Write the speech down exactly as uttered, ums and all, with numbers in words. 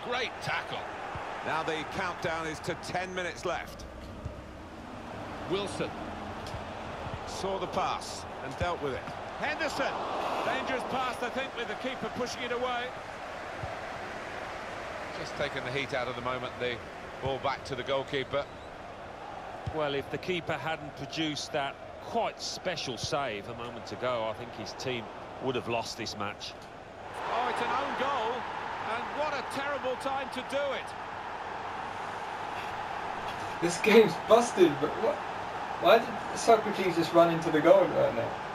Great tackle. Now the countdown is to ten minutes left. Wilson. Saw the pass and dealt with it. Henderson. Dangerous pass, I think, with the keeper pushing it away. Just taking the heat out of the moment, the ball back to the goalkeeper. Well, if the keeper hadn't produced that quite special save a moment ago, I think his team would have lost this match. Oh, it's an own goal, and what a terrible time to do it. This game's busted, but what? Why did Socrates just run into the goal right now?